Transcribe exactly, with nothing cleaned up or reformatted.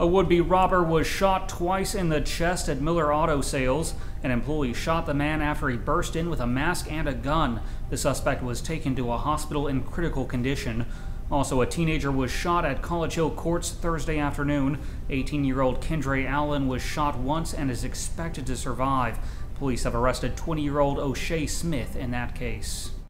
A would-be robber was shot twice in the chest at Miller Auto Sales. An employee shot the man after he burst in with a mask and a gun. The suspect was taken to a hospital in critical condition. Also, a teenager was shot at College Hill Courts Thursday afternoon. eighteen-year-old Kendre Allen was shot once and is expected to survive. Police have arrested twenty-year-old O'Shea Smith in that case.